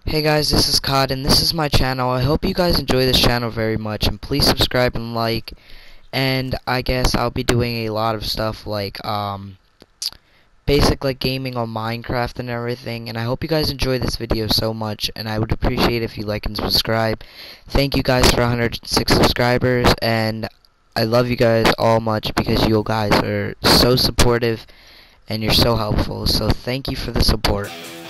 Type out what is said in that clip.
Hey guys, this is Cod and this is my channel. I hope you guys enjoy this channel very much, and please subscribe and like. And I guess I'll be doing a lot of stuff like basic like gaming on Minecraft and everything. And I hope you guys enjoy this video so much, and I would appreciate if you like and subscribe. Thank you guys for 106 subscribers, and I love you guys all much because you guys are so supportive and you're so helpful. So thank you for the support.